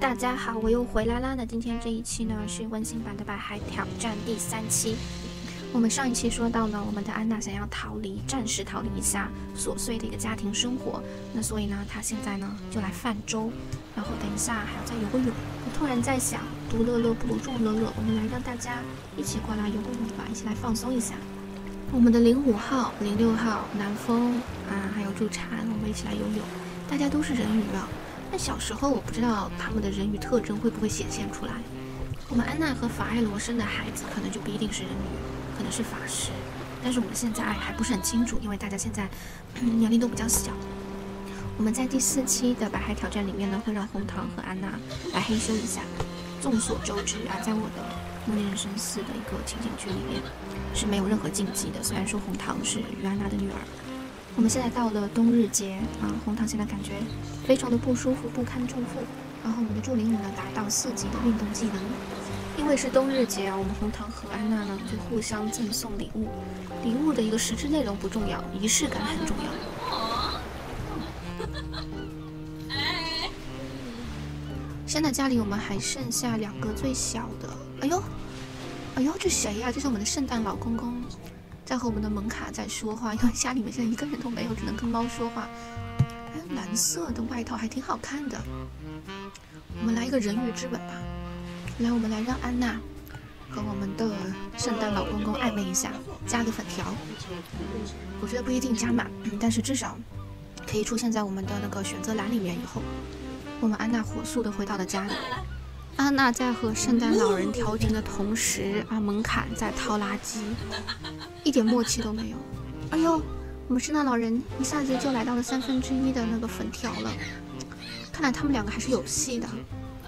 大家好，我又回来啦。那今天这一期呢是温馨版的百海挑战第3期。我们上一期说到呢，我们的安娜想要暂时逃离一下琐碎的一个家庭生活，那所以呢，她现在呢就来泛舟，然后等一下还要再游个泳。我突然在想，独乐乐不如众乐乐，我们来让大家一起过来游个泳吧，一起来放松一下。我们的05号、06号、南风还有助产，我们一起来游泳。大家都是人鱼啊，但小时候我不知道他们的人鱼特征会不会显现出来。我们安娜和法艾罗生的孩子可能就不一定是人鱼，可能是法师，但是我们现在还不是很清楚，因为大家现在年龄都比较小。我们在第4期的百海挑战里面呢，会让红糖和安娜来黑修一下。众所周知在我的《模拟人生4》的一个情景剧里面是没有任何禁忌的，虽然说红糖是于安娜的女儿。我们现在到了冬日节红糖现在感觉非常的不舒服，不堪重负。然后我们的助领舞呢达到4级的运动技能。因为是冬日节我们红糖和安娜呢就互相赠送礼物。礼物的一个实质内容不重要，仪式感很重要。现在家里我们还剩下2个最小的。哎呦，这谁呀？这是我们的圣诞老公公。在和我们的蒙卡在说话，因为家里面现在一个人都没有，只能跟猫说话。还有蓝色的外套，还挺好看的。我们来一个人鱼之吻吧。来，我们来让安娜和我们的圣诞老公公暧昧一下，加个粉条。我觉得不一定加满，但是至少可以出现在我们的那个选择栏里面。以后，我们安娜火速的回到了家里。安娜在和圣诞老人调情的同时蒙卡在掏垃圾，一点默契都没有。哎呦，我们圣诞老人一下子就来到了1/3的那个粉条了，看来他们2个还是有戏的。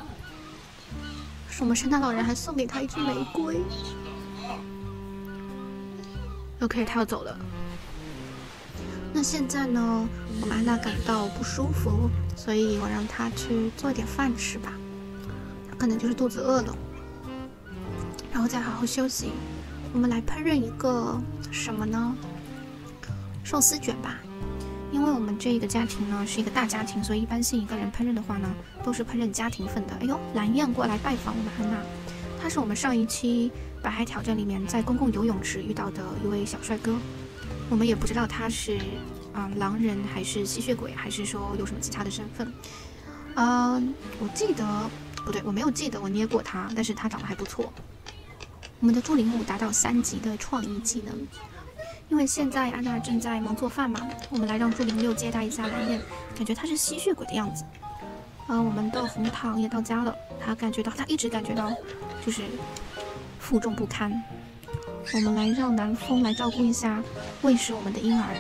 是我们圣诞老人还送给他一支玫瑰。OK， 他要走了。那现在呢，我们安娜感到不舒服，所以我让他去做点饭吃吧。可能就是肚子饿了，然后再好好休息。我们来烹饪一个什么呢？寿司卷吧。因为我们这个家庭呢是一个大家庭，所以一般性一个人烹饪的话呢，都是烹饪家庭份的。哎呦，蓝燕过来拜访我们安娜，他是我们上一期百海挑战里面在公共游泳池遇到的一位小帅哥。我们也不知道他是狼人还是吸血鬼，还是说有什么其他的身份。我记得。不对，我没有记得我捏过他，但是他长得还不错。我们的助领舞达到3级的创意技能。因为现在安娜正在忙做饭嘛，我们来让助领6接待一下蓝燕，感觉他是吸血鬼的样子。我们的红糖也到家了，他一直感觉到就是负重不堪。我们来让南风来照顾一下喂食我们的婴儿。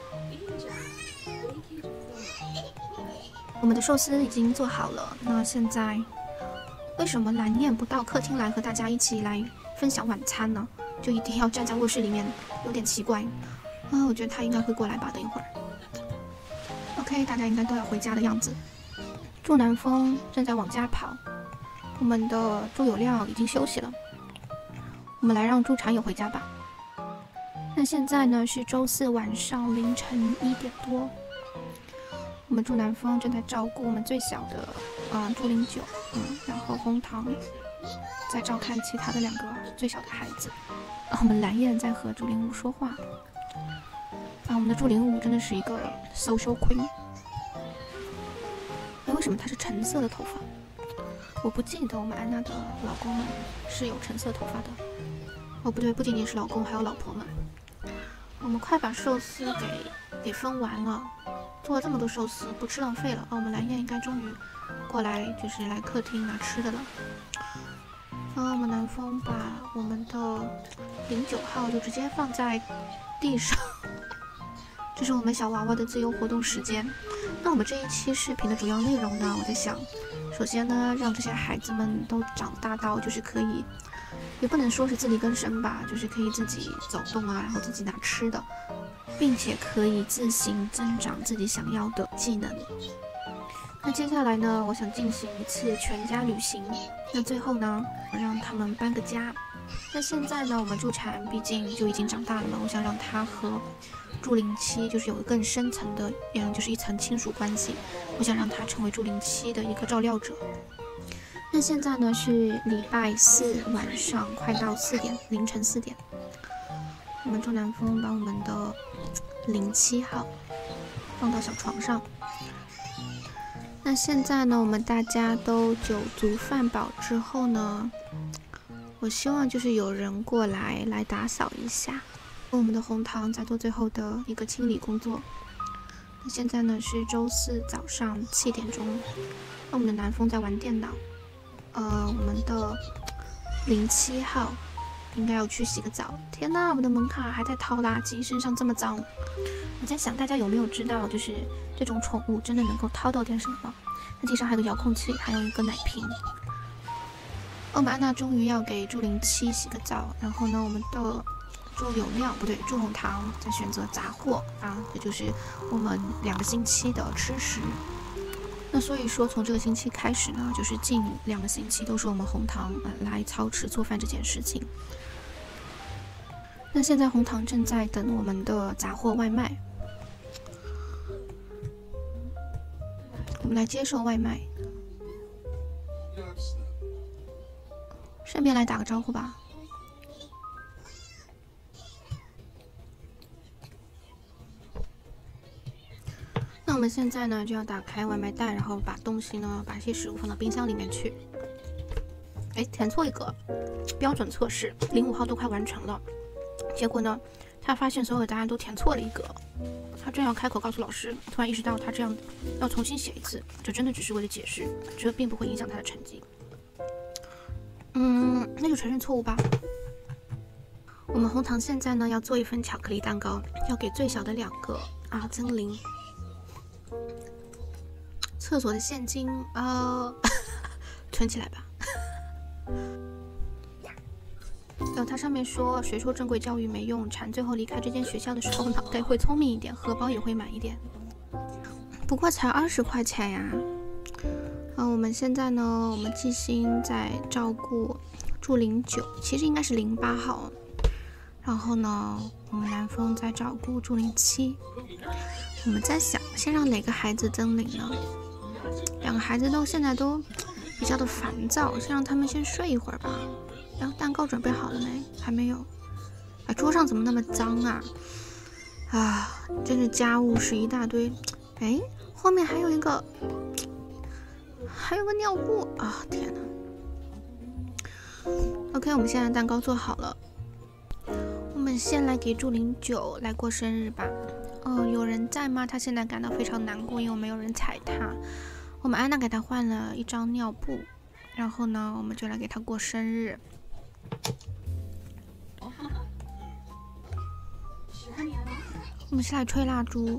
我们的寿司已经做好了，那现在为什么蓝燕不到客厅来和大家一起来分享晚餐呢？就一定要站在卧室里面，有点奇怪。我觉得他应该会过来吧，等一会儿。OK， 大家应该都要回家的样子。祝南风正在往家跑，我们的祝有料已经休息了。我们来让助产友回家吧。那现在呢是周4晚上凌晨1点多。我们祝南风正在照顾我们最小的祝领9，然后红糖在照看其他的2个最小的孩子。我们蓝燕在和祝领舞说话。我们的祝领舞真的是一个 social queen。为什么她是橙色的头发？我不记得我们安娜的老公们是有橙色头发的。不对，不仅仅是老公，还有老婆们。我们快把寿司给分完了。做了这么多寿司，不吃浪费了。我们蓝燕应该终于过来，就是来客厅拿吃的了。我们南风把我们的09号就直接放在地上，这是我们小娃娃的自由活动时间。那我们这一期视频的主要内容呢，我在想，首先呢，让这些孩子们都长大到就是可以，也不能说是自力更生吧，就是可以自己走动然后自己拿吃的。并且可以自行增长自己想要的技能。那接下来呢，我想进行一次全家旅行。那最后呢，我让他们搬个家。那现在呢，我们助产毕竟就已经长大了嘛，我想让他和助龄期就是有更深层的，就是一层亲属关系。我想让他成为助龄期的一个照料者。 那现在呢是礼拜四晚上，快到4点，凌晨4点。我们中南风把我们的07号放到小床上。那现在呢，我们大家都酒足饭饱之后呢，我希望就是有人过来打扫一下。我们的红糖在做最后的一个清理工作。那现在呢是周四早上7点钟，那我们的南风在玩电脑。我们的07号应该要去洗个澡。天呐，我们的门卡还在掏垃圾，身上这么脏。我在想，大家有没有知道，就是这种宠物真的能够掏到点什么？那地上还有个遥控器，还有一个奶瓶。我们安娜终于要给朱07洗个澡，然后呢，我们的朱有料不对，朱红糖在选择杂货啊，这就是我们2个星期的吃食。那所以说，从这个星期开始呢，就是近2个星期都是我们红糖来操持做饭这件事情。那现在红糖正在等我们的杂货外卖，我们来接受外卖，顺便来打个招呼吧。那我们现在呢就要打开外卖袋，然后把东西呢，把一些食物放到冰箱里面去。哎，填错一个，标准测试05号都快完成了，结果呢，他发现所有的答案都填错了一个。他正要开口告诉老师，突然意识到他这样要重新写一次，这真的只是为了解释，这并不会影响他的成绩。那就承认错误吧。我们红糖现在呢要做一份巧克力蛋糕，要给最小的2个增零。厕所的现金存起来吧。它上面说，谁说正规教育没用？蝉最后离开这间学校的时候，脑袋会聪明一点，荷包也会满一点。不过才20块钱呀。我们现在呢，我们季星在照顾朱09，其实应该是08号。然后呢，我们南风在照顾朱07。我们在想，先让哪个孩子增零呢？2个孩子现在都比较的烦躁，先让他们先睡一会儿吧。然后蛋糕准备好了没？还没有。桌上怎么那么脏啊？真是家务事一大堆。哎，后面还有个尿布啊！天哪。OK， 我们现在蛋糕做好了，我们先来给朱09来过生日吧。有人在吗？他现在感到非常难过，因为没有人踩他。我们安娜给他换了一张尿布，然后呢，我们就来给他过生日。我们先来吹蜡烛。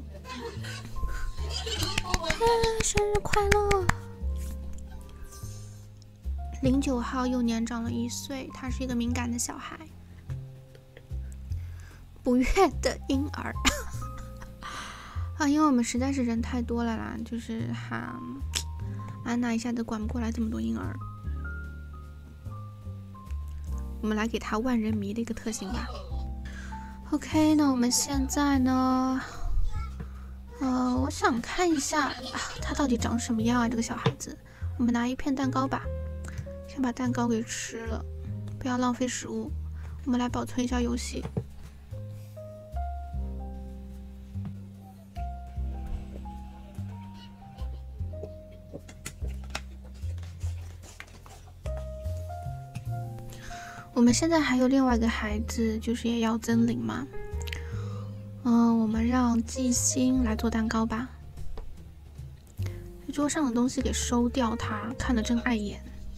生日快乐！09号又年长了1岁，他是一个敏感的小孩，不悦的婴儿。因为我们实在是人太多了啦，就是安娜一下子管不过来这么多婴儿。我们来给他万人迷的一个特性吧。OK， 那我们现在呢，我想看一下他到底长什么样啊，这个小孩子。我们拿一片蛋糕吧，先把蛋糕给吃了，不要浪费食物。我们来保存一下游戏。我们现在还有另外一个孩子，就是也要增零嘛。我们让季星来做蛋糕吧。桌上的东西给收掉，他看得真碍眼。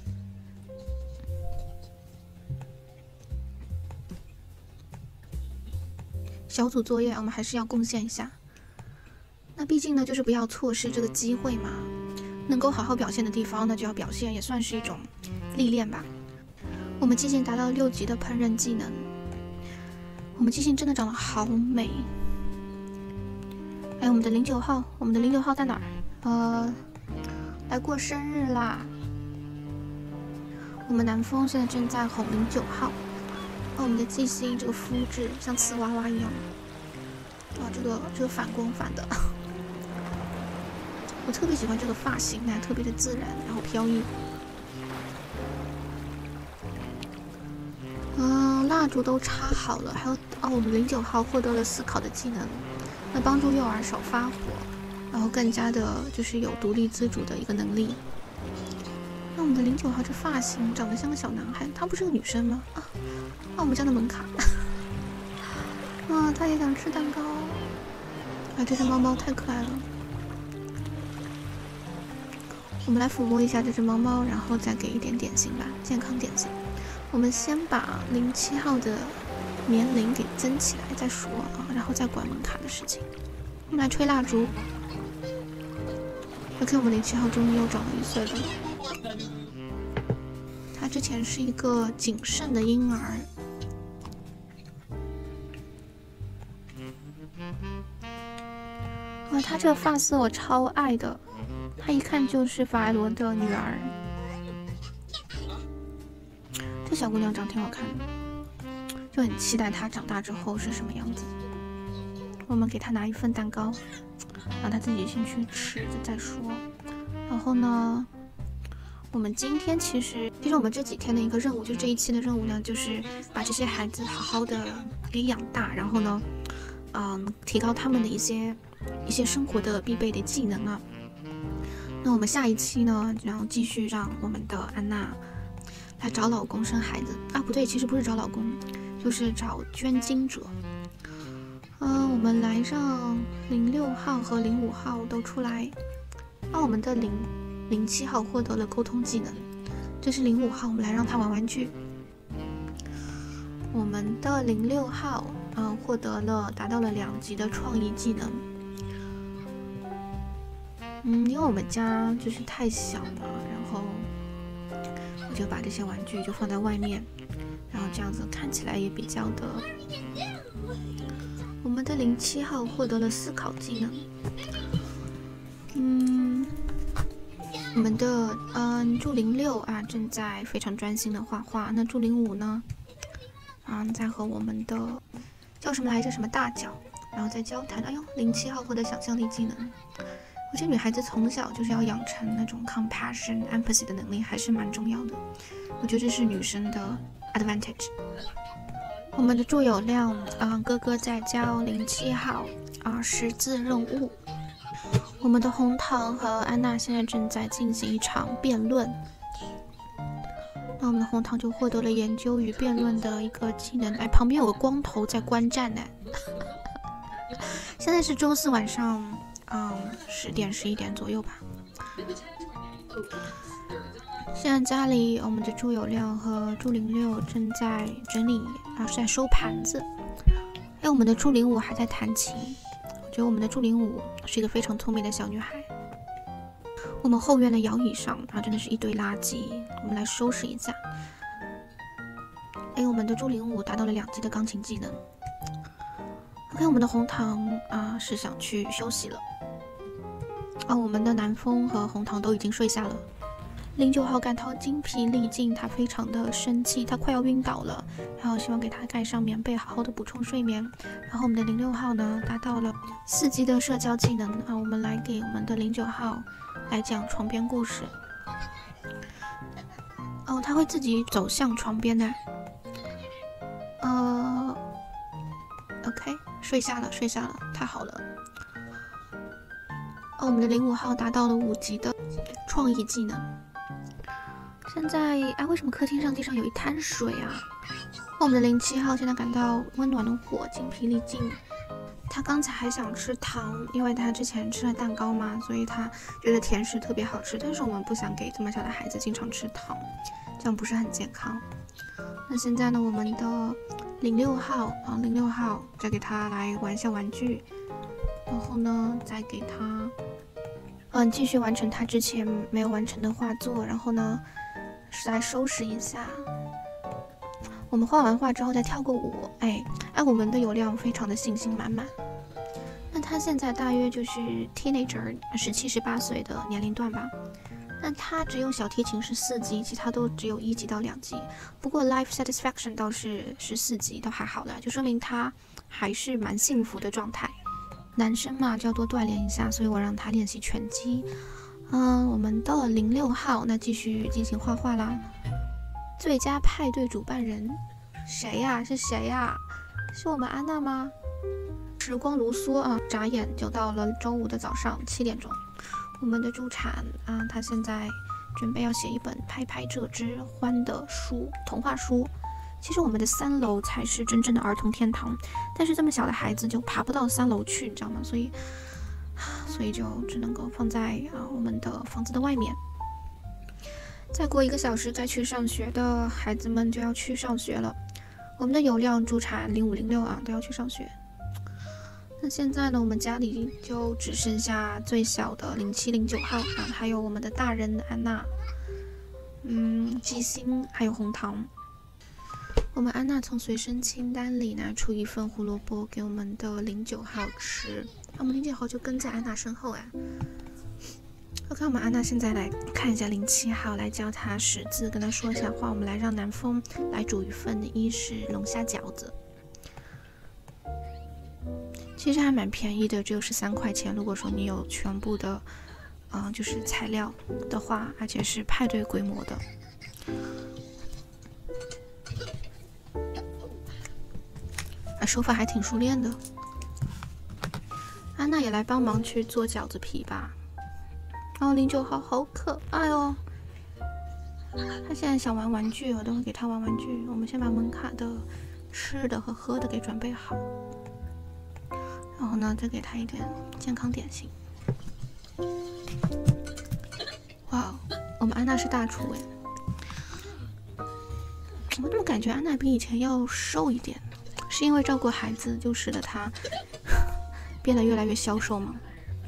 小组作业我们还是要贡献一下。那毕竟呢，就是不要错失这个机会嘛。能够好好表现的地方，那就要表现，也算是一种历练吧。我们季星达到6级的烹饪技能，我们季星真的长得好美。哎，我们的09号，我们的09号在哪儿？来过生日啦！我们南风现在正在哄09号。我们的季星这个肤质像瓷娃娃一样。哇，这个反光反的，我特别喜欢这个发型，特别的自然，然后飘逸。 蜡烛都插好了，还有我们09号获得了思考的技能，那帮助幼儿少发火，然后更加的就是有独立自主的一个能力。那我们的09号这发型长得像个小男孩，他不是个女生吗？我们家的门卡，他也想吃蛋糕。这只猫猫太可爱了。我们来抚摸一下这只猫猫，然后再给一点点心吧，健康点心。我们先把07号的年龄给增起来再说然后再管门卡的事情。我们来吹蜡烛。OK， 我们07号终于又长了1岁了。他之前是一个谨慎的婴儿。他这个发色我超爱的，他一看就是法莱罗的女儿。这小姑娘长挺好看的，就很期待她长大之后是什么样子。我们给她拿一份蛋糕，让她自己先去吃再说。然后呢，我们今天其实我们这几天的一个任务，就这一期的任务呢，就是把这些孩子好好的给养大，然后呢，提高他们的一些生活的必备的技能啊。那我们下一期呢，然后继续让我们的安娜来找老公生孩子不对，其实不是找老公，就是找捐精者。我们来让06号和05号都出来。我们的07号获得了沟通技能，这是05号，我们来让他玩玩具。我们的06号获得了达到了2级的创意技能。因为我们家就是太小了，然后我就把这些玩具就放在外面，然后这样子看起来也比较的。我们的07号获得了思考技能。我们的祝06正在非常专心的画画，那祝05呢在和我们的叫什么来着什么大脚，然后在交谈。07号获得想象力技能。我觉得女孩子从小就是要养成那种 compassion、empathy 的能力，还是蛮重要的。我觉得这是女生的 advantage。我们的祝有亮哥哥在教07号识字任务。我们的红糖和安娜现在正在进行一场辩论。那我们的红糖就获得了研究与辩论的一个技能。旁边有个光头在观战呢。现在是周4晚上10点11点左右吧。现在家里我们的祝有亮和祝06正在整理是在收盘子。我们的祝05还在弹琴。我觉得我们的祝05是一个非常聪明的小女孩。我们后院的摇椅上真的是一堆垃圾，我们来收拾一下。我们的祝05达到了2级的钢琴技能。OK， 我们的红糖是想去休息了。我们的南风和红糖都已经睡下了。09号感到精疲力尽，他非常的生气，他快要晕倒了，然后希望给他盖上棉被，好好的补充睡眠。然后我们的06号呢达到了4级的社交技能我们来给我们的09号来讲床边故事。他会自己走向床边的。OK， 睡下了，太好了。我们的05号达到了5级的创意技能。现在为什么客厅上地上有一滩水我们的07号现在感到温暖的火，精疲力尽。他刚才还想吃糖，因为他之前吃了蛋糕嘛，所以他觉得甜食特别好吃。但是我们不想给这么小的孩子经常吃糖，这样不是很健康。那现在呢，我们的06号06号再给他来玩一下玩具，然后呢再给他继续完成他之前没有完成的画作，然后呢来收拾一下。我们画完画之后再跳个舞。我们的有亮非常的信心满满。那他现在大约就是 teenager 17、18岁的年龄段吧。那他只有小提琴是4级，其他都只有1级到2级。不过 life satisfaction 倒是4级，都还好的，就说明他还是蛮幸福的状态。男生嘛就要多锻炼一下，所以我让他练习拳击。我们到了06号，那继续进行画画啦。最佳派对主办人谁呀？是谁呀？是我们安娜吗？时光如梭啊，眨眼就到了周五的早上7点钟。我们的助产啊，她现在准备要写一本《拍拍这只欢》的书，童话书。其实我们的3楼才是真正的儿童天堂，但是这么小的孩子就爬不到3楼去，你知道吗？所以就只能够放在我们的房子的外面。再过1个小时，该去上学的孩子们就要去上学了。我们的有料助产05、06啊都要去上学。那现在呢，我们家里就只剩下最小的07、09号啊，还有我们的大人安娜，鸡心还有红糖。我们安娜从随身清单里拿出一份胡萝卜给我们的09号吃，我们09号就跟在安娜身后哎。OK， 我们安娜现在来看一下07号，来教他识字，跟他说一下话。我们来让南风来煮一份伊式龙虾饺子，其实还蛮便宜的，只有13块钱。如果说你有全部的，就是材料的话，而且是派对规模的。手法还挺熟练的。安娜也来帮忙去做饺子皮吧。09号好可爱哦，他现在想玩玩具，我都会给他玩玩具。我们先把门卡的吃的和喝的给准备好，然后呢，再给他一点健康点心。哇，我们安娜是大厨哎，我怎么感觉安娜比以前要瘦一点？是因为照顾孩子就使得她变得越来越消瘦吗？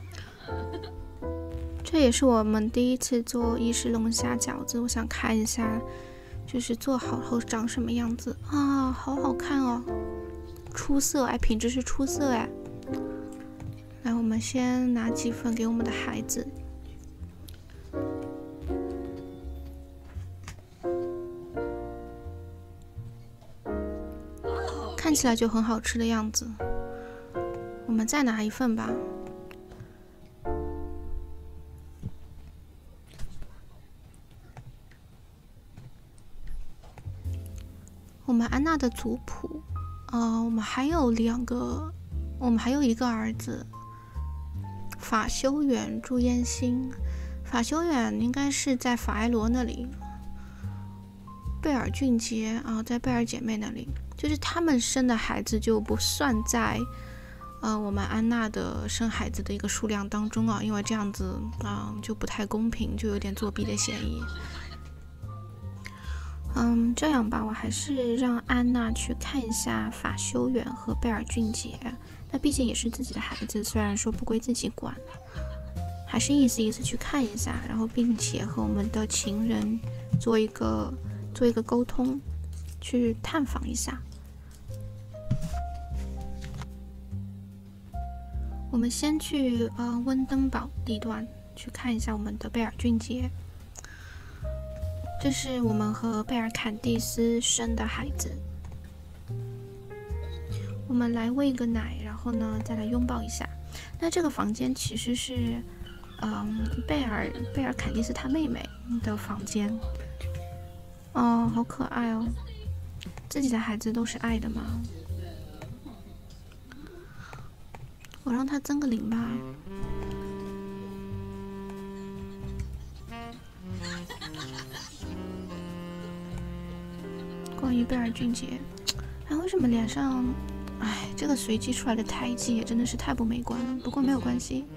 这也是我们第一次做伊式龙虾饺子，我想看一下，就是做好后长什么样子啊，好好看哦，出色哎，品质是出色哎。来，我们先拿几份给我们的孩子。看起来就很好吃的样子，我们再拿一份吧。我们安娜的族谱，我们还有一个儿子，法修远、祝燕心。法修远应该是在法埃罗那里，贝尔俊杰啊，在贝尔姐妹那里，就是他们生的孩子就不算在我们安娜的生孩子的一个数量当中啊，因为这样子就不太公平，就有点作弊的嫌疑。这样吧，我还是让安娜去看一下法修远和贝尔俊杰，那毕竟也是自己的孩子，虽然说不归自己管，还是意思去看一下，然后并且和我们的情人做一个沟通，去探访一下。我们先去温登堡地段去看一下我们的贝尔俊杰。这是我们和贝尔坎蒂斯生的孩子，我们来喂个奶，然后呢再来拥抱一下。那这个房间其实是贝尔坎蒂斯他妹妹的房间。好可爱哦，自己的孩子都是爱的嘛。我让他增个0吧。关于贝尔俊杰，为什么脸上，这个随机出来的胎记也真的是太不美观了。不过没有关系，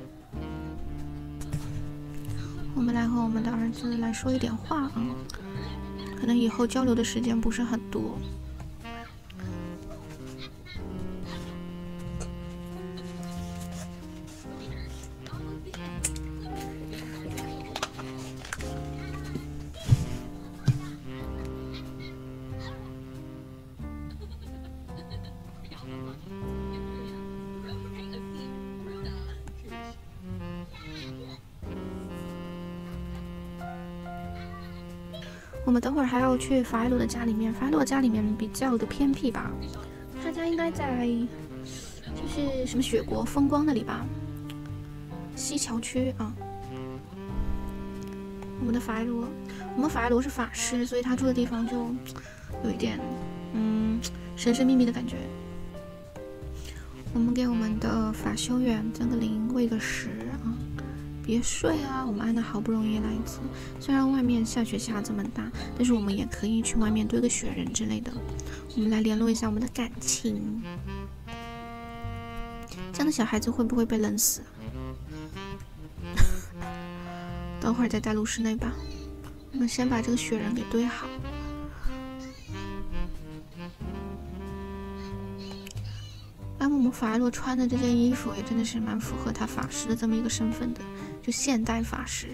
我们来和我们的儿子来说一点话啊，可能以后交流的时间不是很多。我们等会儿还要去法埃罗的家里面，法埃罗家里面比较的偏僻吧，他家应该在就是什么雪国风光那里吧，西桥区啊。我们法埃罗是法师，所以他住的地方就有一点神神秘秘的感觉。我们给我们的法修员增个0，喂个10啊！别睡啊！我们安娜好不容易来一次，虽然外面下雪下这么大，但是我们也可以去外面堆个雪人之类的。我们来联络一下我们的感情。这样的小孩子会不会被冷死啊？等会儿再带入室内吧。我们先把这个雪人给堆好。我们法艾洛穿的这件衣服也真的是蛮符合他法师的这么一个身份的，就现代法师。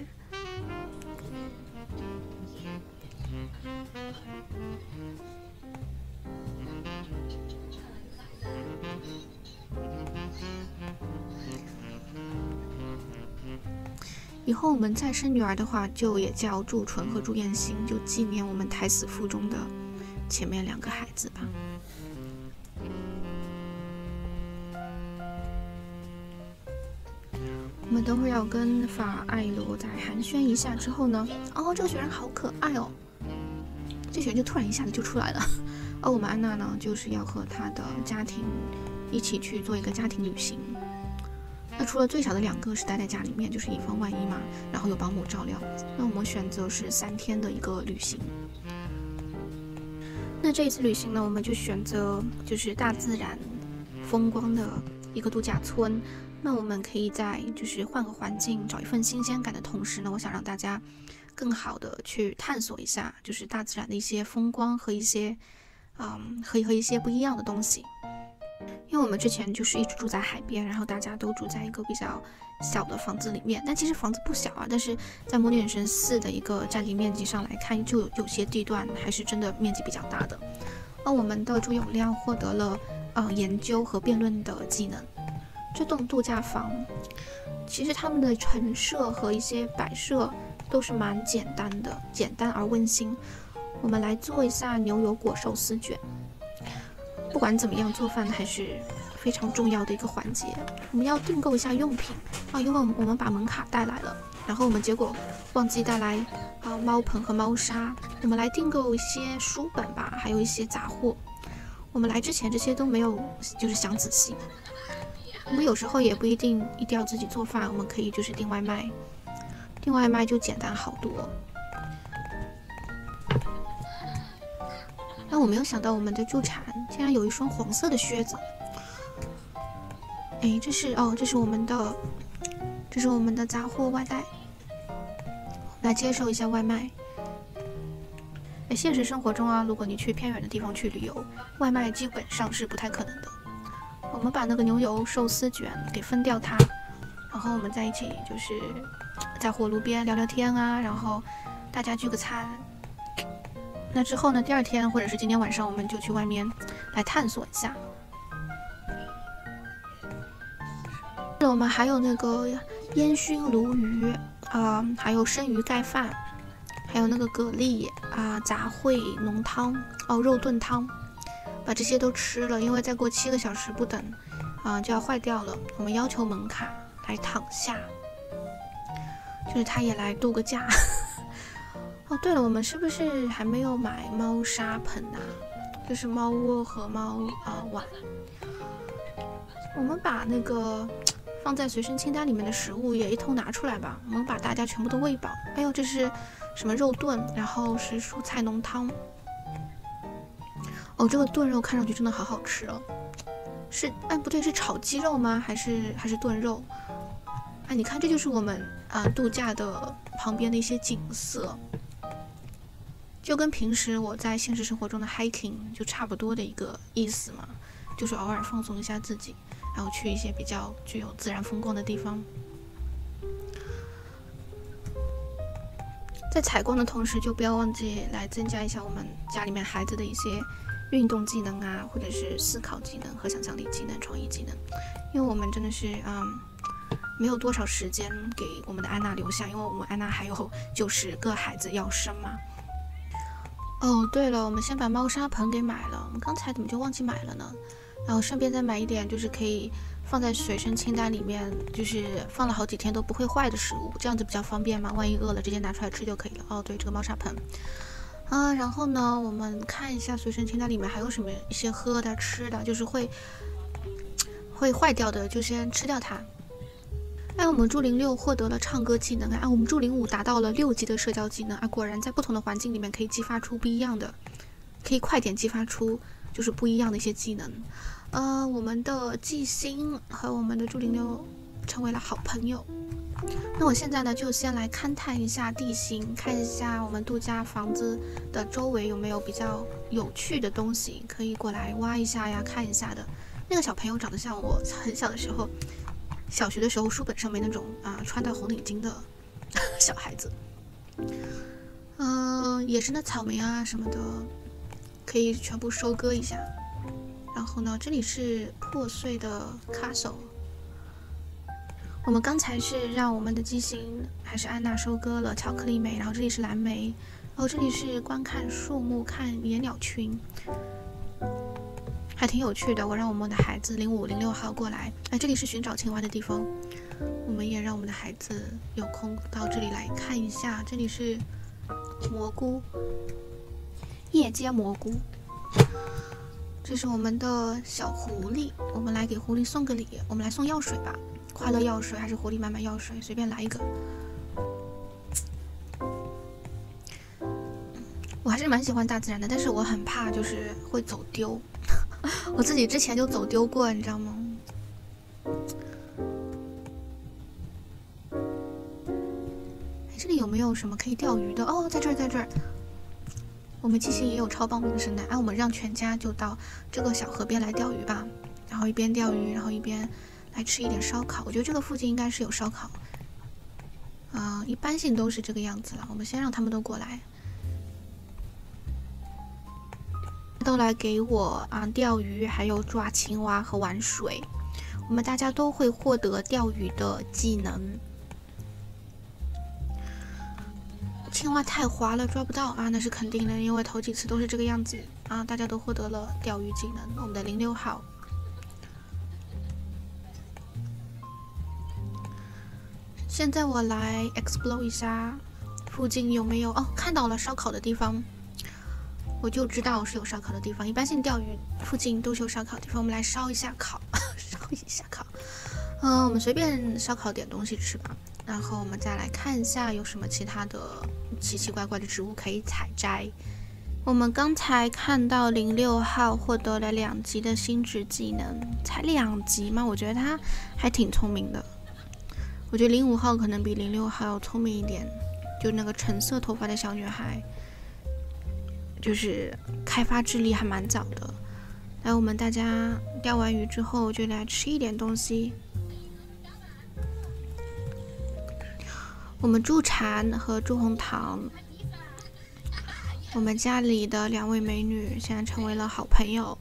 以后我们再生女儿的话，就也叫祝纯和祝燕心，就纪念我们胎死腹中的前面2个孩子吧。我们等会儿要跟法艾罗再寒暄一下之后呢，这个雪人好可爱哦，这雪人就突然一下子就出来了。我们安娜呢，就是要和她的家庭一起去做一个家庭旅行。那除了最小的2个是待在家里面，就是以防万一嘛，然后有保姆照料。那我们选择是3天的一个旅行。那这一次旅行呢，我们就选择就是大自然风光的一个度假村。那我们可以在就是换个环境，找一份新鲜感的同时呢，我想让大家更好的去探索一下，就是大自然的一些风光和一些和一些不一样的东西。因为我们之前就是一直住在海边，然后大家都住在一个比较小的房子里面，但其实房子不小啊，但是在魔女眼神4的一个占地面积上来看，就有些地段还是真的面积比较大的。我们的朱永亮获得了研究和辩论的技能。这栋度假房其实他们的陈设和一些摆设都是蛮简单的，简单而温馨。我们来做一下牛油果寿司卷。不管怎么样，做饭还是非常重要的一个环节。我们要订购一下用品因为我们把门卡带来了，然后我们结果忘记带来猫盆和猫砂。我们来订购一些书本吧，还有一些杂货。我们来之前这些都没有就是想仔细。我们有时候也不一定要自己做饭，我们可以就是订外卖，订外卖就简单好多。我没有想到我们的助产竟然有一双黄色的靴子。这是我们的杂货外带。来接受一下外卖。现实生活中如果你去偏远的地方去旅游，外卖基本上是不太可能的。我们把那个牛油寿司卷给分掉它，然后我们在一起就是在火炉边聊聊天然后大家聚个餐。那之后呢，第2天或者是今天晚上，我们就去外面来探索一下。我们还有那个烟熏鲈鱼还有生鱼盖饭，还有那个蛤蜊杂烩浓汤肉炖汤，把这些都吃了，因为再过7个小时不等就要坏掉了。我们要求门卡来躺下，就是他也来度个假。对了，我们是不是还没有买猫砂盆就是猫窝和猫碗。我们把那个放在随身清单里面的食物也一同拿出来吧，我们把大家全部都喂饱。这是什么肉炖，然后是蔬菜浓汤。这个炖肉看上去真的好好吃哦。是不对，是炒鸡肉吗？还是炖肉？你看，这就是我们度假的旁边的一些景色。就跟平时我在现实生活中的 hiking 就差不多的一个意思嘛，就是偶尔放松一下自己，然后去一些比较具有自然风光的地方。在采光的同时，就不要忘记来增加一下我们家里面孩子的一些运动技能或者是思考技能和想象力技能、创意技能。因为我们真的是没有多少时间给我们的安娜留下，因为我们安娜还有90个孩子要生嘛。对了，我们先把猫砂盆给买了，我们刚才怎么就忘记买了呢？然后顺便再买一点，就是可以放在随身清单里面，就是放了好几天都不会坏的食物，这样子比较方便嘛，万一饿了直接拿出来吃就可以了。对，这个猫砂盆。 然后呢，我们看一下随身清单里面还有什么一些喝的、吃的，就是会坏掉的，就先吃掉它。哎，我们驻零6获得了唱歌技能啊，我们驻零5达到了6级的社交技能啊，果然在不同的环境里面可以激发出不一样的，可以快点激发出就是不一样的一些技能。我们的季星和我们的驻零6成为了好朋友。那我现在呢，就先来勘探一下地形，看一下我们度假房子的周围有没有比较有趣的东西，可以过来挖一下呀，看一下的。那个小朋友长得像我很小的时候，小学的时候书本上面那种穿戴红领巾的小孩子。野生的草莓啊什么的，可以全部收割一下。然后呢，这里是破碎的 castle。我们刚才是让我们的机星还是安娜收割了巧克力莓，然后这里是蓝莓，然后这里是观看树木、看野鸟群，还挺有趣的。我让我们的孩子05、06号过来，这里是寻找青蛙的地方，我们也让我们的孩子有空到这里来看一下。这里是蘑菇，夜间蘑菇。这是我们的小狐狸，我们来给狐狸送个礼，我们来送药水吧。快乐药水还是狐狸满满药水，随便来一个。我还是蛮喜欢大自然的，但是我很怕就是会走丢。我自己之前就走丢过，你知道吗？这里有没有什么可以钓鱼的？哦，在这儿，在这儿。我们机星也有超棒的生态，我们让全家就到这个小河边来钓鱼吧。然后一边钓鱼，然后一边来吃一点烧烤。我觉得这个附近应该是有烧烤，一般性都是这个样子了。我们先让他们都过来，都来给我钓鱼，还有抓青蛙和玩水。我们大家都会获得钓鱼的技能。青蛙太滑了，抓不到那是肯定的，因为头几次都是这个样子大家都获得了钓鱼技能。我们的06号。现在我来 explore 一下附近有没有看到了烧烤的地方，我就知道是有烧烤的地方。一般性钓鱼附近都是有烧烤的地方，我们来烧一下烤，烧一下烤。我们随便烧烤点东西吃吧，然后我们再来看一下有什么其他的奇奇怪怪的植物可以采摘。我们刚才看到06号获得了2级的心智技能，才2级吗？我觉得他还挺聪明的。我觉得05号可能比06号要聪明一点，就那个橙色头发的小女孩，就是开发智力还蛮早的。来，我们大家钓完鱼之后就来吃一点东西。我们祝蝉和祝红糖，我们家里的2位美女现在成为了好朋友。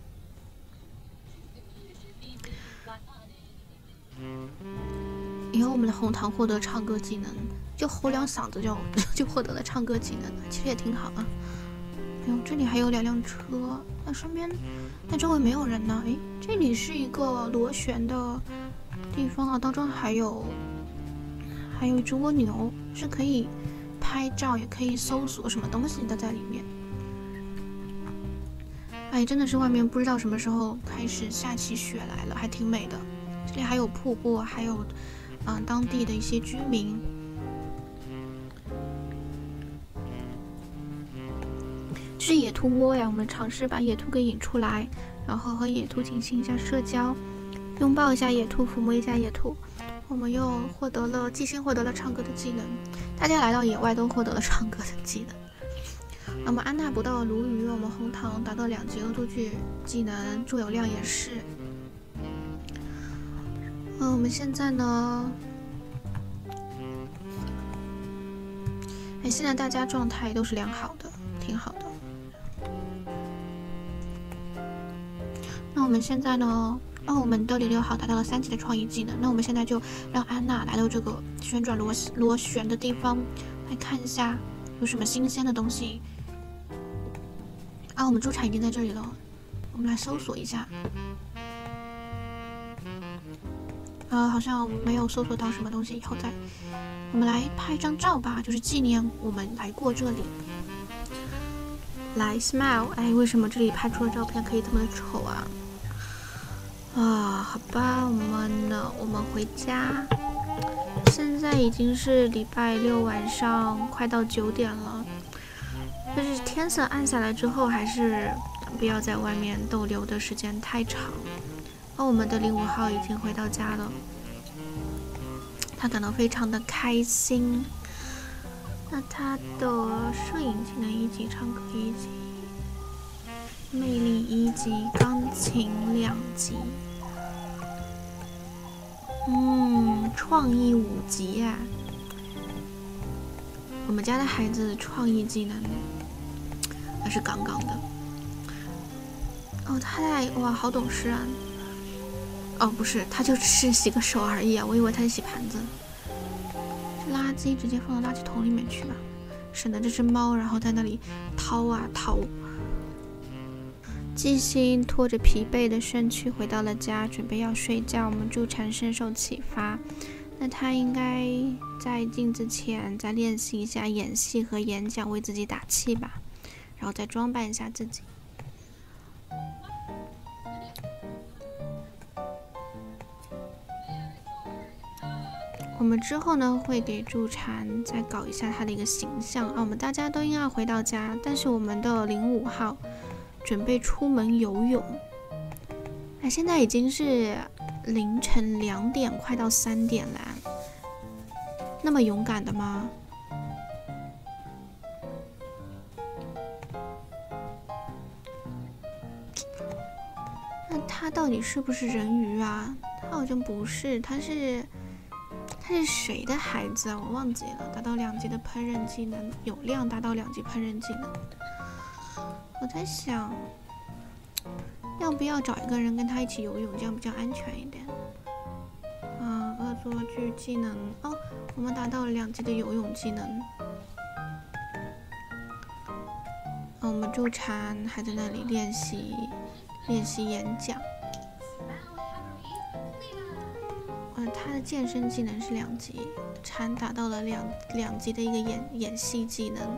以后我们的红糖获得唱歌技能，就吼2嗓子就获得了唱歌技能，其实也挺好啊。哎呦，这里还有2辆车，身边周围没有人呢。这里是一个螺旋的地方当中还有一只蜗牛，是可以拍照也可以搜索什么东西的在里面。真的是外面不知道什么时候开始下起雪来了，还挺美的。这里还有瀑布，还有当地的一些居民。这是野兔窝呀，我们尝试把野兔给引出来，然后和野兔进行一下社交，拥抱一下野兔，抚摸一下野兔。我们又获得了机星获得了唱歌的技能，大家来到野外都获得了唱歌的技能。那么安娜捕到了鲈鱼，我们红糖达到2级恶作剧技能，祝有亮也是。我们现在呢，现在大家状态都是良好的，挺好的。那我们现在呢？我们的06号达到了3级的创意技能。那我们现在就让安娜来到这个旋转螺旋的地方，来看一下有什么新鲜的东西。我们驻场已经在这里了，我们来搜索一下。好像没有搜索到什么东西，以后再我们来拍张照吧，就是纪念我们来过这里。 来 smile。哎，为什么这里拍出的照片可以这么的丑啊？好吧，我们回家。现在已经是礼拜六晚上，快到9点了。就是天色暗下来之后，还是不要在外面逗留的时间太长。我们的05号已经回到家了，他感到非常的开心。那他的摄影技能1级，唱歌1级，魅力1级，钢琴2级，创意5级呀。我们家的孩子创意技能还是杠杠的。哇，好懂事啊。不是，他就只是洗个手而已啊，我以为他是洗盘子。垃圾直接放到垃圾桶里面去吧，省得这只猫然后在那里掏啊掏。季星拖着疲惫的身躯回到了家，准备要睡觉。我们助产深受启发，那他应该在镜子前再练习一下演戏和演讲，为自己打气吧，然后再装扮一下自己。我们之后呢，会给助产再搞一下他的一个形象我们大家都应该回到家，但是我们的05号准备出门游泳。现在已经是凌晨2点，快到3点了，那么勇敢的吗？那他到底是不是人鱼啊？他好像不是，他是谁的孩子啊？我忘记了。达到2级的烹饪技能，有亮达到2级烹饪技能。我在想，要不要找一个人跟他一起游泳，这样比较安全一点。恶作剧技能我们达到了2级的游泳技能。我们助产还在那里练习演讲。他的健身技能是2级，产达到了两级的一个演戏技能。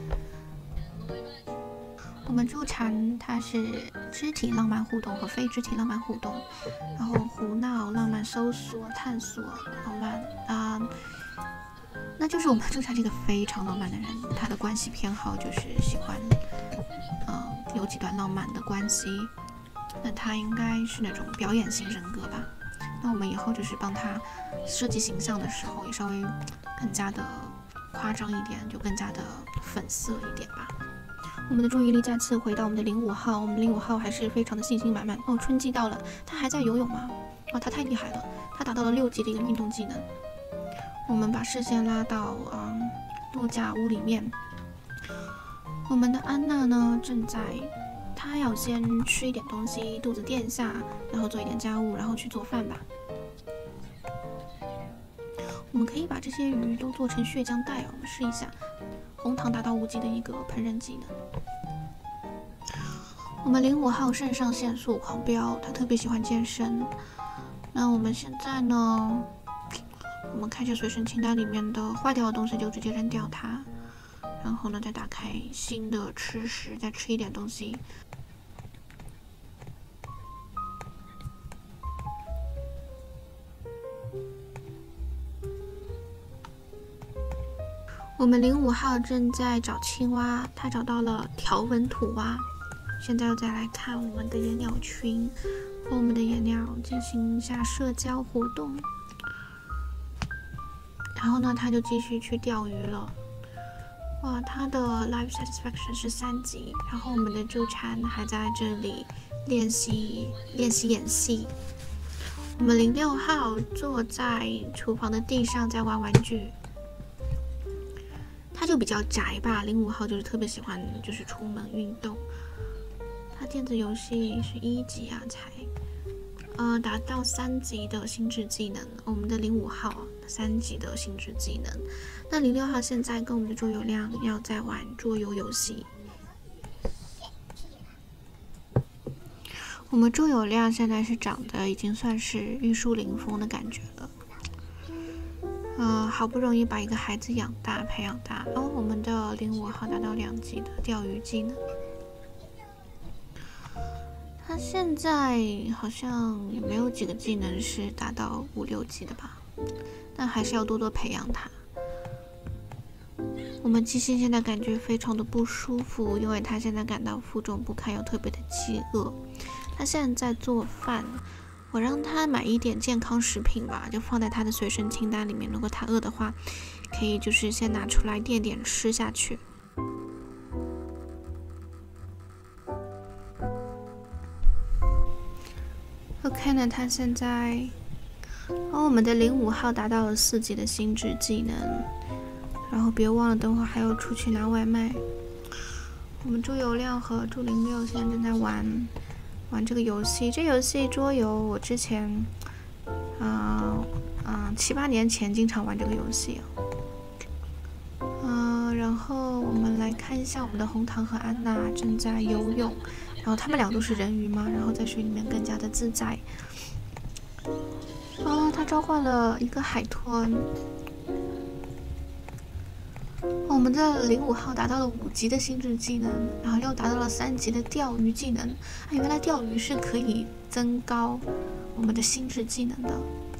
我们助产它是肢体浪漫互动和非肢体浪漫互动，然后胡闹、浪漫搜索、探索、浪漫那就是我们助产这个非常浪漫的人，他的关系偏好就是喜欢有几段浪漫的关系。那他应该是那种表演型人格吧。那我们以后就是帮他设计形象的时候，也稍微更加的夸张一点，就更加的粉色一点吧。我们的注意力再次回到我们的05号，我们05号还是非常的信心满满。春季到了，他还在游泳吗？他太厉害了，他达到了6级的一个运动技能。我们把视线拉到度假屋里面，我们的安娜呢她要先吃一点东西，肚子垫一下，然后做一点家务，然后去做饭吧。我们可以把这些鱼都做成血浆袋我们试一下。红糖达到5级的一个烹饪技能。我们05号肾上腺素狂飙，他特别喜欢健身。那我们现在呢，我们看一下随身清单里面的坏掉的东西就直接扔掉它，然后呢再打开新的吃食，再吃一点东西。我们05号正在找青蛙，他找到了条纹土蛙。现在又再来看我们的野鸟群，和我们的野鸟进行一下社交活动。然后呢，他就继续去钓鱼了。哇，他的 life satisfaction 是3级。然后我们的助产还在这里练习演戏。我们06号坐在厨房的地上在玩玩具。他就比较宅吧，05号就是特别喜欢就是出门运动。他电子游戏是1级才达到3级的心智技能。我们的05号3级的心智技能。那06号现在跟我们的桌游亮要在玩桌游游戏。我们桌游亮现在是长得已经算是玉树临风的感觉了。好不容易把一个孩子养大、培养大。我们的05号达到2级的钓鱼技能。 他现在好像也没有几个技能是达到5、6级的吧，但还是要多多培养他。我们鸡心现在感觉非常的不舒服，因为他现在感到负重不堪，又特别的饥饿。他现在在做饭，我让他买一点健康食品吧，就放在他的随身清单里面。如果他饿的话，可以就是先拿出来垫点吃下去。OK 呢，他现在，我们的05号达到了4级的心智技能，然后别忘了等会还要出去拿外卖。我们朱友亮和朱06现在正在玩这个游戏，这游戏桌游我之前7、8年前经常玩这个游戏。然后我们来看一下我们的红糖和安娜正在游泳，然后他们俩都是人鱼嘛，然后在水里面更加的自在。他召唤了一个海豚。我们的05号达到了5级的心智技能，然后又达到了3级的钓鱼技能。原来钓鱼是可以增高我们的心智技能的。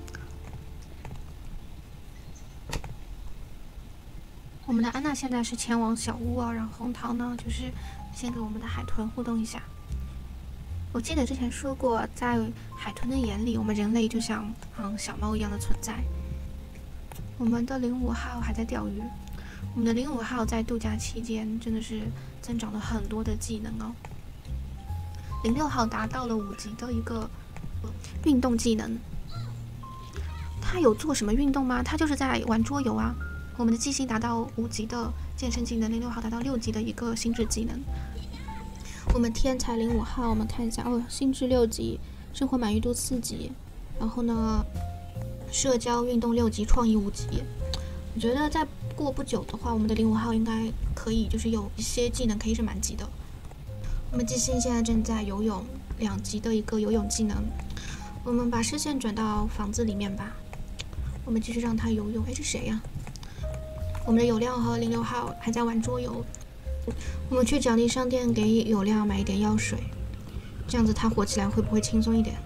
我们的安娜现在是前往小屋然后红糖呢，就是先给我们的海豚互动一下。我记得之前说过，在海豚的眼里，我们人类就像小猫一样的存在。我们的05号还在钓鱼。我们的05号在度假期间真的是增长了很多的技能哦。06号达到了5级的一个运动技能。他有做什么运动吗？他就是在玩桌游啊。我们的鸡心达到5级的健身技能，06号达到6级的一个心智技能。我们天才05号，我们看一下心智6级，生活满意度4级，然后呢，社交运动6级，创意5级。我觉得再过不久的话，我们的05号应该可以，就是有一些技能可以是满级的。我们鸡心现在正在游泳，2级的一个游泳技能。我们把视线转到房子里面吧，我们继续让他游泳。这谁呀？我们的友亮和06号还在玩桌游。我们去奖励商店给友亮买一点药水，这样子他活起来会不会轻松一点？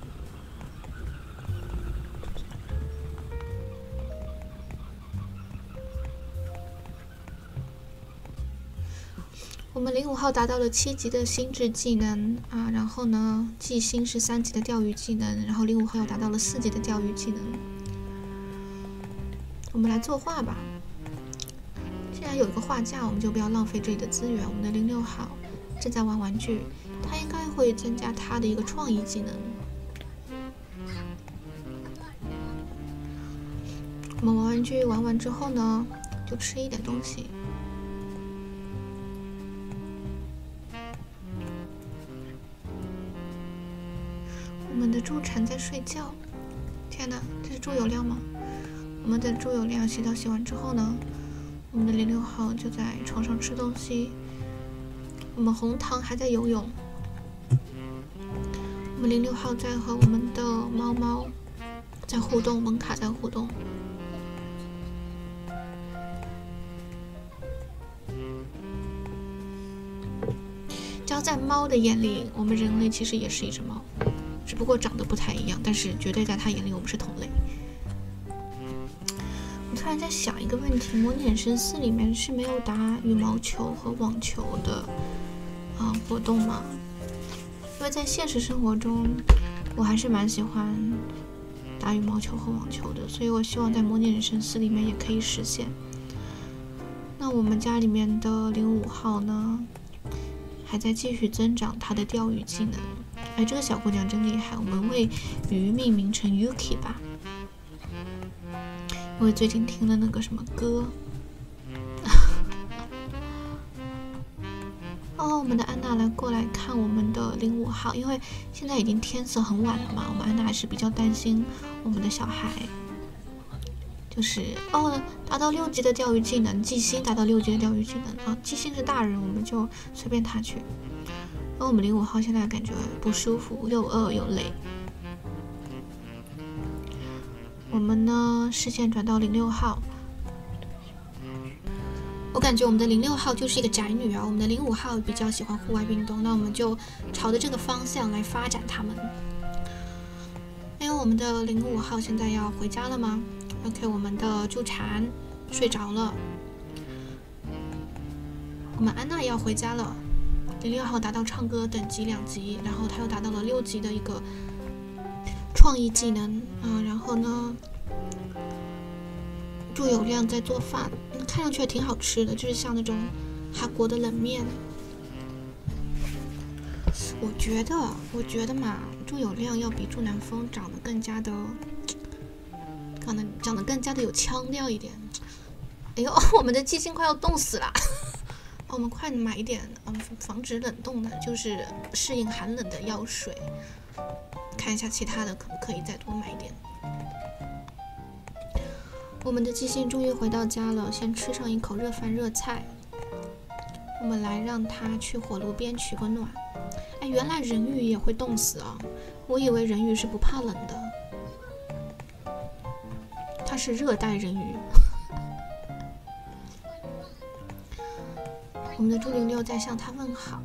我们05号达到了7级的心智技能然后呢，记心是3级的钓鱼技能，然后05号又达到了4级的钓鱼技能。我们来作画吧。既然有一个画架，我们就不要浪费这里的资源。我们的06号正在玩玩具，他应该会增加他的一个创意技能。我们玩玩具玩完之后呢，就吃一点东西。我们的朱蝉在睡觉。天哪，这是朱友亮吗？我们的朱友亮洗澡洗完之后呢，我们的06号就在床上吃东西。我们红糖还在游泳。我们06号在和我们的猫猫在互动，蒙卡在互动。只要在猫的眼里，我们人类其实也是一只猫，只不过长得不太一样，但是绝对在它眼里我们是同类。我突然在想一个问题，模拟人生4里面是没有打羽毛球和网球的活动吗？因为在现实生活中，我还是蛮喜欢打羽毛球和网球的，所以我希望在模拟人生4里面也可以实现。那我们家里面的05号呢，还在继续增长他的钓鱼技能。这个小姑娘真厉害，我们为鱼命名成 Yuki 吧。我最近听了那个什么歌我们的安娜过来看我们的05号，因为现在已经天色很晚了嘛，我们安娜还是比较担心我们的小孩。就是达到6级的钓鱼技能，季星达到6级的钓鱼技能季星是大人，我们就随便他去。我们05号现在感觉不舒服，又饿又累。我们呢，视线转到06号。 我感觉我们的06号就是一个宅女啊，我们的05号比较喜欢户外运动，那我们就朝着这个方向来发展他们。我们的05号现在要回家了吗 ？OK， 我们的助产睡着了，我们安娜也要回家了。06号达到唱歌等级2级，然后他又达到了6级的一个创意技能然后呢，祝有亮在做饭，看上去也挺好吃的，就是像那种韩国的冷面。我觉得嘛，祝有亮要比祝南风长得更加的有腔调一点。哎呦，我们的鸡心快要冻死了。我们快买一点防止冷冻的，就是适应寒冷的药水。看一下其他的可不可以再多买一点。我们的鸡心终于回到家了，先吃上一口热饭热菜。我们来让它去火炉边取个暖。原来人鱼也会冻死啊！我以为人鱼是不怕冷的，它是热带人鱼。我们的朱06在向他问好。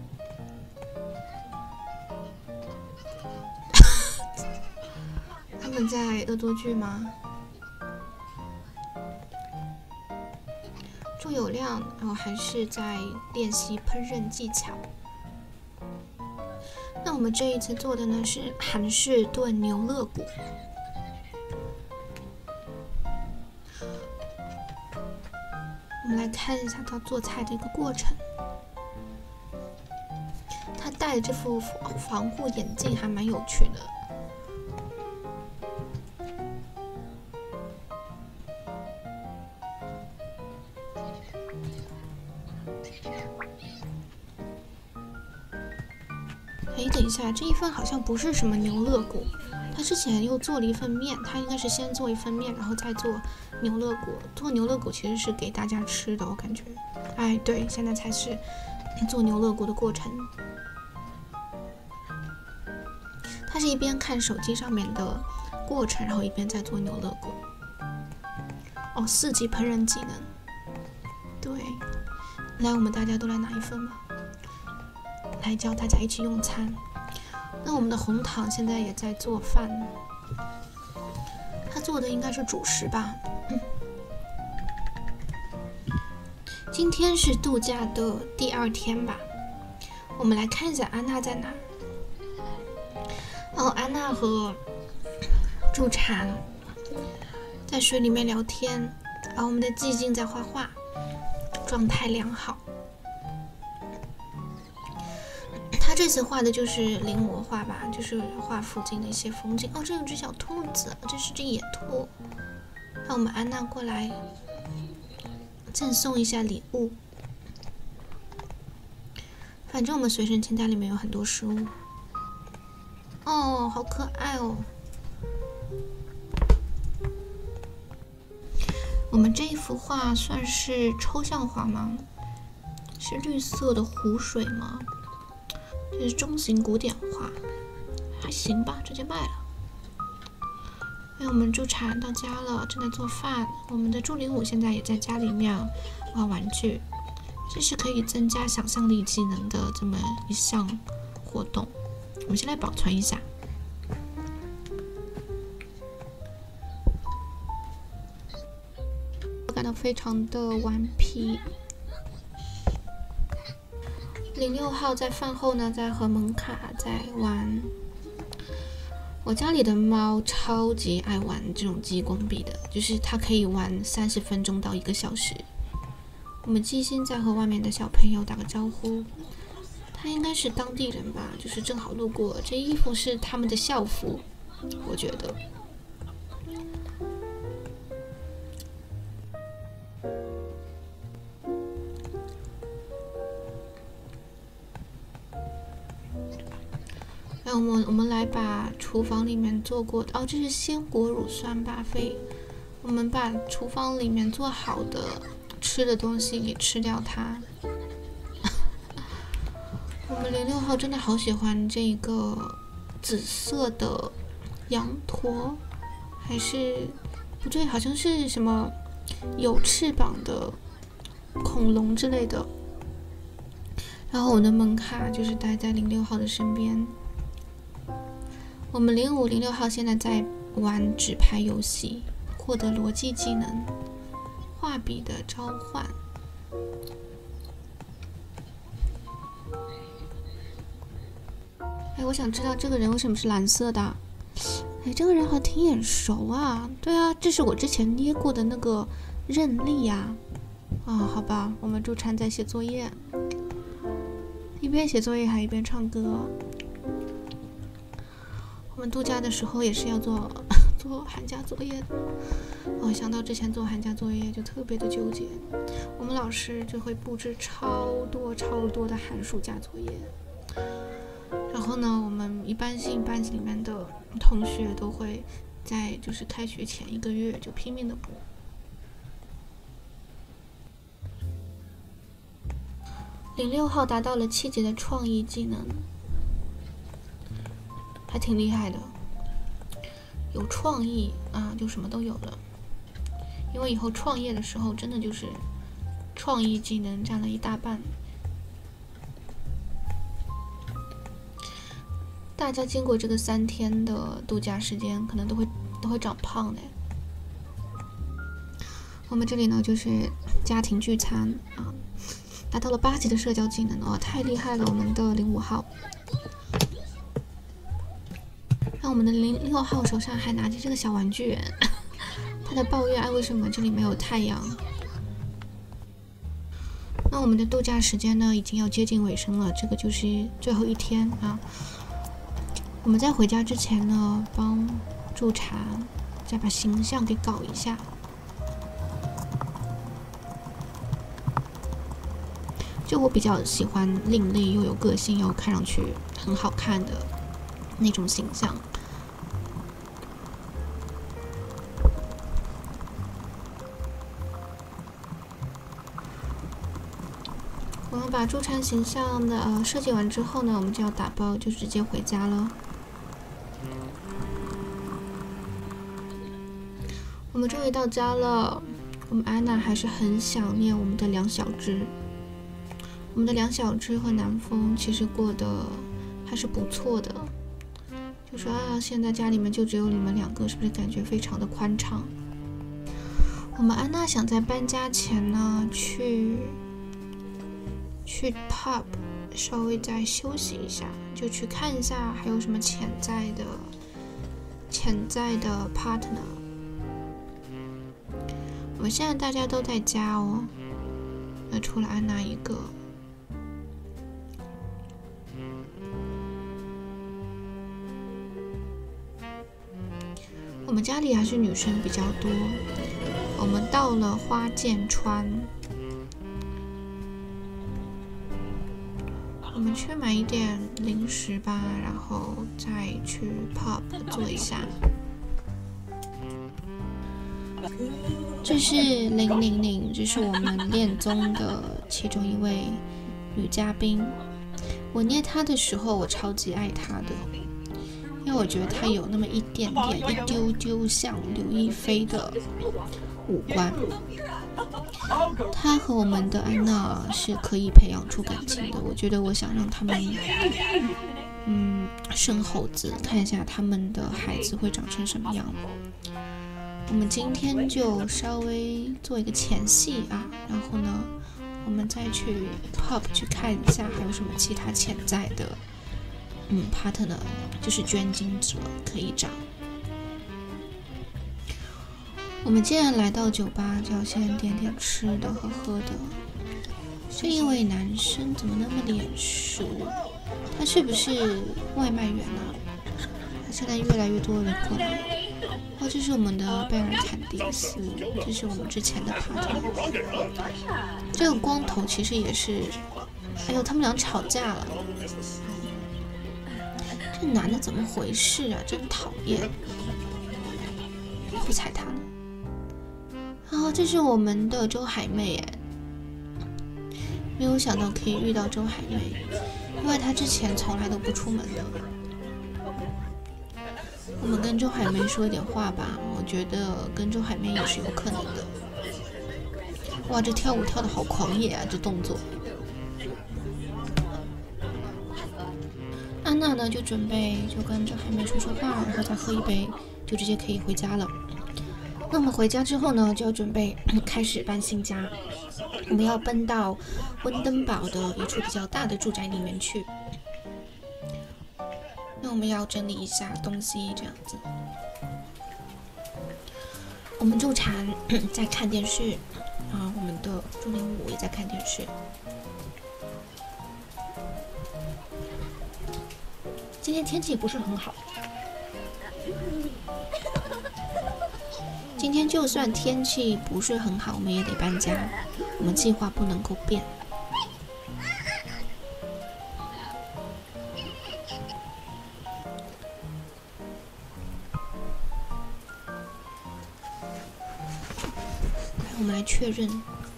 他们在恶作剧吗？祝有亮还是在练习烹饪技巧。那我们这一次做的呢是韩式炖牛肋骨。我们来看一下他做菜的一个过程。他戴这副防护眼镜还蛮有趣的。等一下，这一份好像不是什么牛肋骨，他之前又做了一份面，他应该是先做一份面，然后再做牛肋骨。做牛肋骨其实是给大家吃的，我感觉。对，现在才是做牛肋骨的过程。他是一边看手机上面的过程，然后一边在做牛肋骨。4级烹饪技能。对，来，我们大家都来拿一份吧。来教大家一起用餐。那我们的红糖现在也在做饭，他做的应该是主食吧。今天是度假的第2天吧。我们来看一下安娜在哪儿。安娜和助产在水里面聊天，我们的寂静在画画，状态良好。他这次画的就是临摹画吧，就是画附近的一些风景。这有只小兔子，这是只野兔。让我们安娜过来赠送一下礼物。反正我们随身清单里面有很多食物。好可爱哦。我们这一幅画算是抽象画吗？是绿色的湖水吗？这是中型古典画，还行吧，直接卖了。我们助产到家了，正在做饭。我们的助理5现在也在家里面玩玩具，这是可以增加想象力技能的这么一项活动。我们先来保存一下。我感到非常的顽皮。06号在饭后呢，在和蒙卡在玩。我家里的猫超级爱玩这种激光笔的，就是它可以玩30分钟到1个小时。我们鸡心在和外面的小朋友打个招呼，他应该是当地人吧，就是正好路过。这衣服是他们的校服，我觉得。我们来把厨房里面做过的这是鲜果乳酸巴菲。我们把厨房里面做好的吃的东西给吃掉它。我们06号真的好喜欢这个紫色的羊驼，还是不对，好像是什么有翅膀的恐龙之类的。然后我的门卡就是待在06号的身边。我们05、06号现在在玩纸牌游戏，获得逻辑技能，画笔的召唤。哎，我想知道这个人为什么是蓝色的？哎，这个人好挺眼熟啊！对啊，这是我之前捏过的那个任力呀。好吧，我们助产在写作业，一边写作业还一边唱歌。我们度假的时候也是要做寒假作业的。想到之前做寒假作业就特别的纠结，我们老师就会布置超多的寒暑假作业。然后呢，我们一般性班级里面的同学都会在就是开学前1个月就拼命的补。06号达到了7级的创意技能，还挺厉害的。有创意啊，就什么都有了。因为以后创业的时候，真的就是创意技能占了一大半。大家经过这个3天的度假时间，可能都会长胖的。我们这里呢就是家庭聚餐啊，达到了8级的社交技能，哇，太厉害了！我们的05号，让我们的06号手上还拿着这个小玩具，他在抱怨为什么这里没有太阳。那我们的度假时间呢已经要接近尾声了，这个就是最后1天啊。我们在回家之前呢，帮助产再把形象给搞一下。就我比较喜欢另类又有个性又看上去很好看的那种形象。我们把助产形象的设计完之后呢，我们就要打包，就直接回家了。我们终于到家了，我们安娜还是很想念我们的2小只。我们的2小只和南风其实过得还是不错的，就说现在家里面就只有你们2个，是不是感觉非常的宽敞？我们安娜想在搬家前呢，去 pub 稍微再休息一下，就去看一下还有什么潜在的 partner。我们现在大家都在家哦，那除了安娜一个。我们家里还是女生比较多。我们到了花剑川，我们去买一点零食吧，然后再去 pub 坐一下。这是000，这是我们恋综的其中一位女嘉宾。我捏她的时候，我超级爱她的，因为我觉得她有那么一丢丢像刘亦菲的五官。她和我们的安娜是可以培养出感情的。我觉得我想让他们生猴子，看一下他们的孩子会长成什么样。我们今天就稍微做一个前戏啊，然后呢，我们再去 pub 去看一下还有什么其他潜在的partner， 就是捐精者可以找。我们既然来到酒吧，就要先点点吃的和喝的。这一位男生怎么那么脸熟？他是不是外卖员啊？他现在越来越多人过来。这是我们的贝尔坎迪斯，这是我们之前的 partner。这个光头其实也是，哎呦，他们俩吵架了。这男的怎么回事啊？真讨厌！不踩他了。然后这是我们的周海媚，哎，没有想到可以遇到周海媚，因为她之前从来都不出门的。我们跟周海媚说点话吧，我觉得跟周海媚也是有可能的。 哇，这跳舞跳的好狂野啊，这动作。安娜呢就准备就跟着海妹说话，然后再喝一杯，就直接可以回家了。那我们回家之后呢，就要准备开始搬新家。我们要搬到温登堡的一处比较大的住宅里面去。那我们要整理一下东西，这样子。我们助产在看电视，我们的助领武也在看电视。今天天气不是很好。今天就算天气不是很好，我们也得搬家。我们计划不能够变。我们来确认，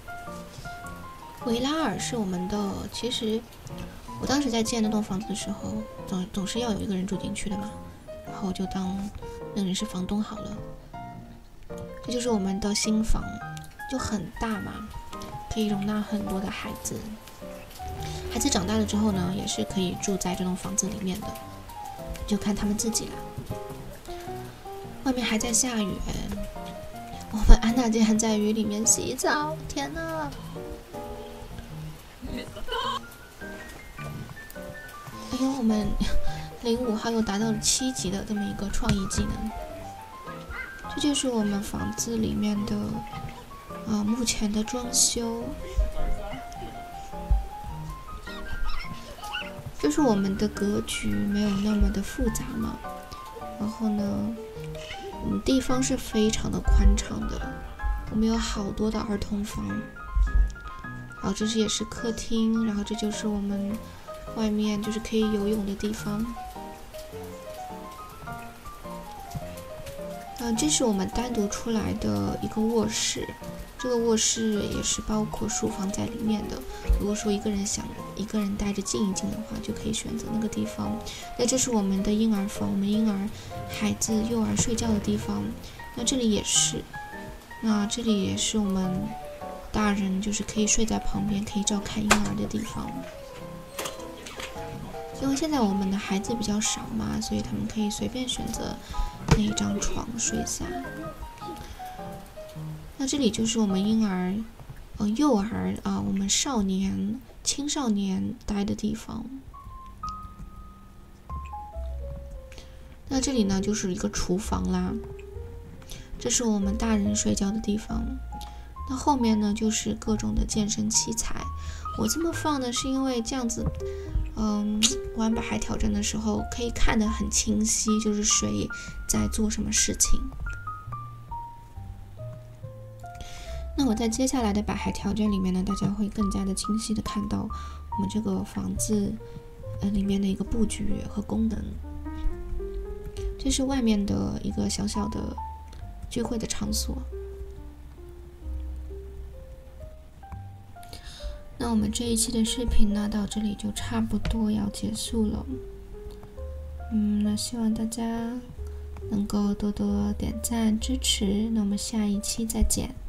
维拉尔是我们的。其实我当时在建那栋房子的时候，总是要有一个人住进去的嘛，然后我就当那个人是房东好了。这就是我们的新房，就很大嘛，可以容纳很多的孩子。孩子长大了之后呢，也是可以住在这栋房子里面的，就看他们自己啦。外面还在下雨，我们安娜竟然在雨里面洗澡，天哪！哎呦，我们05号又达到了7级的这么一个创意技能。这就是我们房子里面的目前的装修。就是我们的格局没有那么的复杂嘛，然后呢，地方是非常的宽敞的，我们有好多的儿童房，然后这也是客厅，然后这就是我们外面就是可以游泳的地方。这是我们单独出来的一个卧室，这个卧室也是包括书房在里面的。如果说一个人想一个人待着静一静的话，就可以选择那个地方。那这是我们的婴儿房，我们婴儿孩子幼儿睡觉的地方。那这里也是，那这里也是我们大人就是可以睡在旁边，可以照看婴儿的地方。因为现在我们的孩子比较少嘛，所以他们可以随便选择那一张床睡下。那这里就是我们婴儿、幼儿我们少年、青少年待的地方。那这里呢，就是一个厨房啦，这是我们大人睡觉的地方。那后面呢，就是各种的健身器材。我这么放呢，是因为这样子。玩把海挑战的时候可以看得很清晰，就是谁在做什么事情。那我在接下来的把海挑战里面呢，大家会更加的清晰的看到我们这个房子里面的一个布局和功能。这是外面的一个小小的聚会的场所。那我们这一期的视频呢，到这里就差不多要结束了。那希望大家能够多多点赞支持。那我们下一期再见。